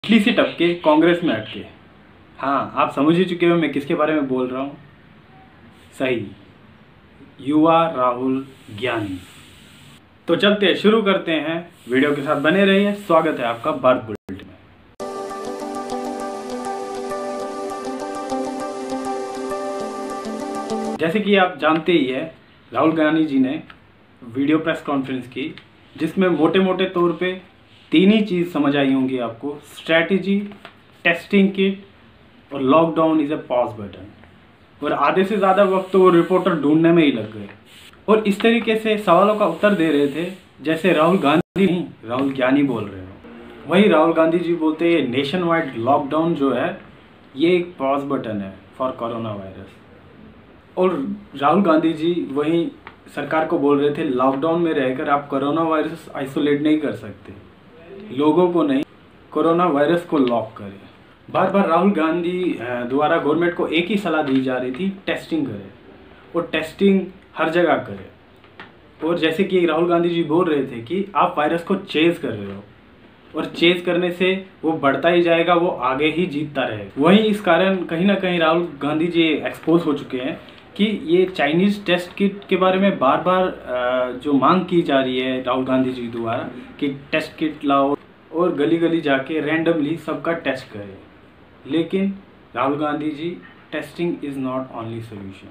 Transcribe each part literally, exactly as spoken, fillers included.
Italy से टपके कांग्रेस में अटके। हाँ, आप समझ ही चुके हो मैं किसके बारे में बोल रहा हूँ। सही, युवा राहुल ज्ञानी। तो चलते हैं, शुरू करते हैं। वीडियो के साथ बने रहिए। स्वागत है आपका भारत बुलेटिन में। जैसे कि आप जानते ही है, राहुल गांधी जी ने वीडियो प्रेस कॉन्फ्रेंस की, जिसमें मोटे मोटे तौर पे तीन ही चीज़ समझ आई होंगी आपको: स्ट्रैटेजी, टेस्टिंग किट और lockdown is a pause button. और आधे से ज़्यादा वक्त तो वो रिपोर्टर ढूंढने में ही लग गए और इस तरीके से सवालों का उत्तर दे रहे थे जैसे राहुल गांधी नहीं, राहुल ज्ञानी बोल रहे हो। वही राहुल गांधी जी बोलते हैं नेशन वाइड लॉकडाउन जो है ये एक पॉज बटन है फॉर कोरोना वायरस। और राहुल गांधी जी वहीं सरकार को बोल रहे थे लॉकडाउन में रहकर आप कोरोना वायरस आइसोलेट नहीं कर सकते, लोगों को नहीं, कोरोना वायरस को लॉक करें। बार बार राहुल गांधी द्वारा गवर्नमेंट को एक ही सलाह दी जा रही थी, टेस्टिंग करें और टेस्टिंग हर जगह करें। और जैसे कि राहुल गांधी जी बोल रहे थे कि आप वायरस को चेज कर रहे हो और चेज करने से वो बढ़ता ही जाएगा, वो आगे ही जीतता रहेगा। वहीं इस कारण कहीं ना कहीं राहुल गांधी जी एक्सपोज हो चुके हैं कि ये चाइनीज टेस्ट किट के बारे में बार बार जो मांग की जा रही है राहुल गांधी जी द्वारा कि टेस्ट किट लाओ और गली गली जाके रैंडमली सबका टेस्ट करें। लेकिन Rahul Gandhi ji, testing is not only solution.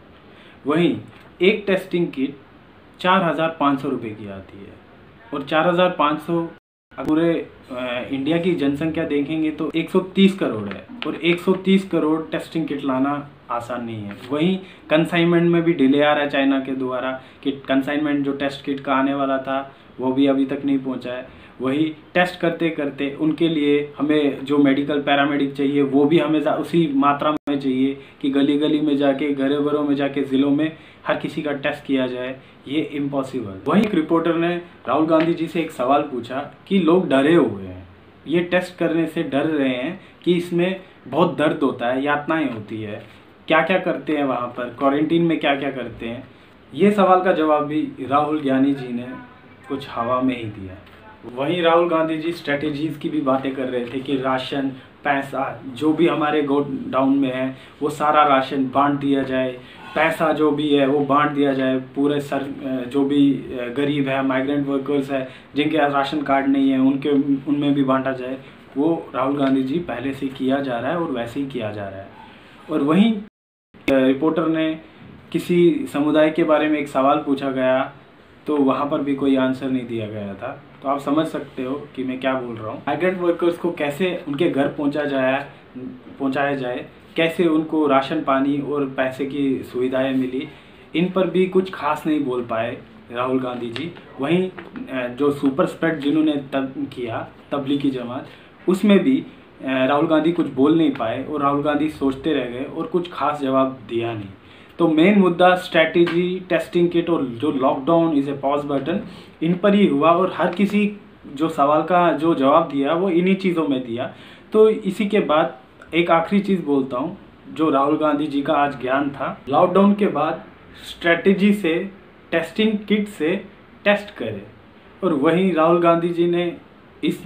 वहीं एक टेस्टिंग किट चार हज़ार पाँच सौ रुपये की आती है और चार हज़ार पाँच सौ पूरे इंडिया की जनसंख्या देखेंगे तो एक सौ तीस करोड़ है और एक सौ तीस करोड़ टेस्टिंग किट लाना आसान नहीं है। वहीं कंसाइनमेंट में भी डिले आ रहा है चाइना के द्वारा कि कंसाइनमेंट जो टेस्ट किट का आने वाला था वो भी अभी तक नहीं पहुंचा है। वही टेस्ट करते करते उनके लिए हमें जो मेडिकल पैरामेडिक चाहिए वो भी हमें उसी मात्रा में चाहिए कि गली गली में जाके, घरों घरों में जाके, ज़िलों में हर किसी का टेस्ट किया जाए, ये इम्पॉसिबल। वहीं एक रिपोर्टर ने राहुल गांधी जी से एक सवाल पूछा कि लोग डरे हुए हैं, ये टेस्ट करने से डर रहे हैं कि इसमें बहुत दर्द होता है, यातनाएं होती है, क्या क्या करते हैं वहाँ पर, क्वारंटीन में क्या क्या करते हैं। ये सवाल का जवाब भी राहुल ज्ञानी जी ने कुछ हवा में ही दिया। वहीं राहुल गांधी जी स्ट्रेटेजीज की भी बातें कर रहे थे कि राशन, पैसा जो भी हमारे गोडाउन में है वो सारा राशन बांट दिया जाए, पैसा जो भी है वो बांट दिया जाए, पूरे सर जो भी गरीब है, माइग्रेंट वर्कर्स है जिनके राशन कार्ड नहीं है उनके उनमें भी बांटा जाए। वो राहुल गांधी जी पहले से किया जा रहा है और वैसे ही किया जा रहा है। और वहीं रिपोर्टर ने किसी समुदाय के बारे में एक सवाल पूछा गया तो वहाँ पर भी कोई आंसर नहीं दिया गया था। तो आप समझ सकते हो कि मैं क्या बोल रहा हूँ। माइग्रेंट वर्कर्स को कैसे उनके घर पहुँचा जाए पहुँचाया जाए, कैसे उनको राशन पानी और पैसे की सुविधाएं मिली, इन पर भी कुछ खास नहीं बोल पाए राहुल गांधी जी। वहीं जो सुपर स्प्रेड जिन्होंने तब किया, तबलीगी जमात, उसमें भी राहुल गांधी कुछ बोल नहीं पाए और राहुल गांधी सोचते रह गए और कुछ खास जवाब दिया नहीं। तो मेन मुद्दा स्ट्रैटेजी, टेस्टिंग किट और जो lockdown is a pause button, इन पर ही हुआ और हर किसी जो सवाल का जो जवाब दिया वो इन्हीं चीज़ों में दिया। तो इसी के बाद एक आखिरी चीज़ बोलता हूँ जो राहुल गांधी जी का आज ज्ञान था। लॉकडाउन के बाद स्ट्रैटेजी से, टेस्टिंग किट से टेस्ट करें। और वहीं राहुल गांधी जी ने इस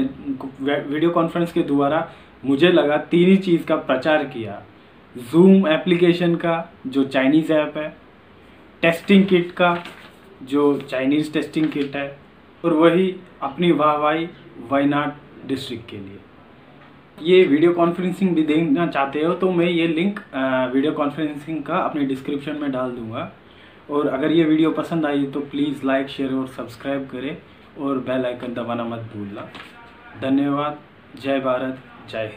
वीडियो कॉन्फ्रेंस के द्वारा मुझे लगा तीन ही चीज़ का प्रचार किया: जूम एप्लीकेशन का जो चाइनीज़ ऐप है, टेस्टिंग किट का जो चाइनीज़ टेस्टिंग किट है, और वही अपनी वाहवाही वायनाड डिस्ट्रिक्ट के लिए। ये वीडियो कॉन्फ्रेंसिंग भी देखना चाहते हो तो मैं ये लिंक वीडियो कॉन्फ्रेंसिंग का अपने डिस्क्रिप्शन में डाल दूंगा। और अगर ये वीडियो पसंद आई तो प्लीज़ लाइक, शेयर और सब्सक्राइब करें और बेल आइकन दबाना मत भूलना। धन्यवाद। जय भारत, जय हिंद।